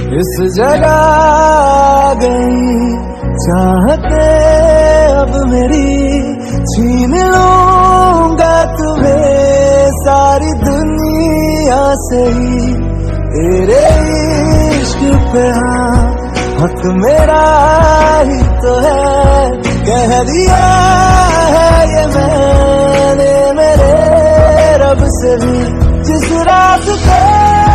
इस जगह आ गई चाहते अब मेरी, छीन लूंगा तुम्हें सारी दुनिया से ही। तेरे इश्क पे हाँ हक मेरा ही तो है, कह दिया है ये मैंने मेरे रब से भी जिस रात पे